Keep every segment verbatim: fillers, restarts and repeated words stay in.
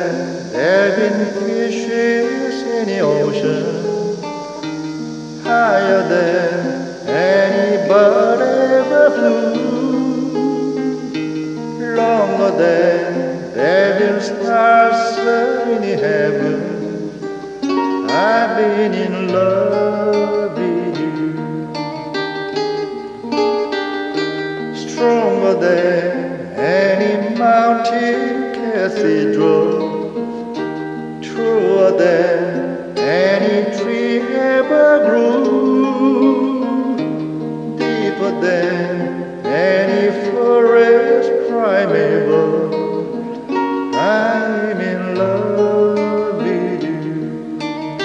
than there been fishes in the ocean, higher than any bird ever flew, longer than there been stars in the heaven. I've been in love with you, stronger than any mountain cathedral, truer than any tree ever grew, deeper than any forest primeval. I'm in love with you.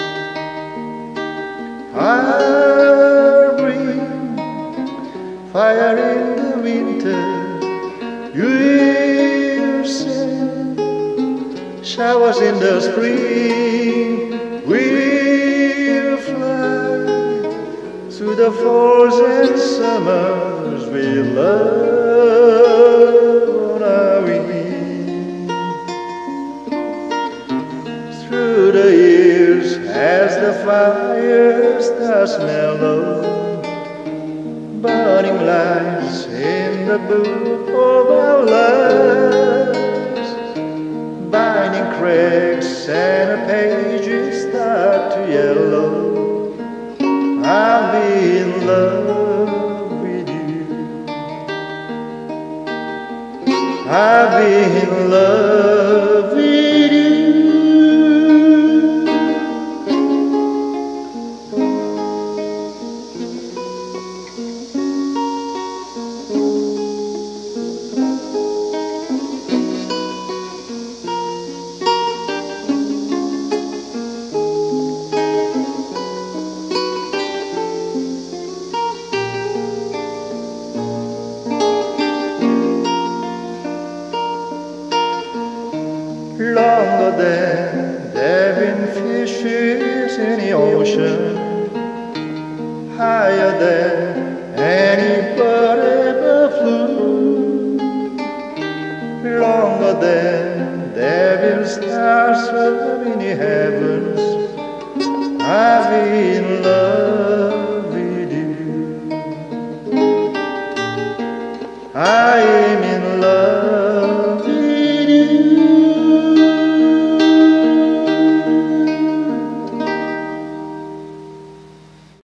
I'll bring fire in the winter, you will send showers in the spring. We'll fly through the falls and summers with love on our wings. Through the years as the fire starts mellow, burning lights in the book of our lives, binding cracks and the pages start to yellow. I'll be in love with you. I'll be in love with you. Longer than there been fishes in the ocean, higher than any bird ever flew, longer than there been stars up in the heavens. I'm in love with you. I'm in love.